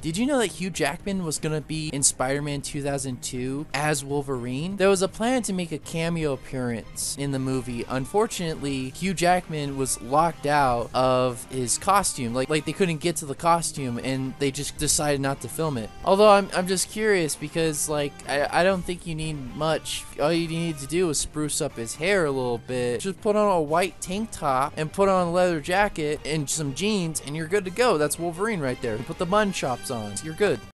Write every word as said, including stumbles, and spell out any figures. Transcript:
Did you know that Hugh Jackman was gonna be in Spider-Man two thousand two as Wolverine? There was a plan to make a cameo appearance in the movie. Unfortunately, Hugh Jackman was locked out of his costume. Like, like they couldn't get to the costume, and they just decided not to film it. Although I'm, I'm just curious because, like, I, I don't think you need much. All you need to do is spruce up his hair a little bit. Just put on a white tank top and put on a leather jacket and some jeans, and you're good to go. That's Wolverine right there. Put the bun chops on. You're good.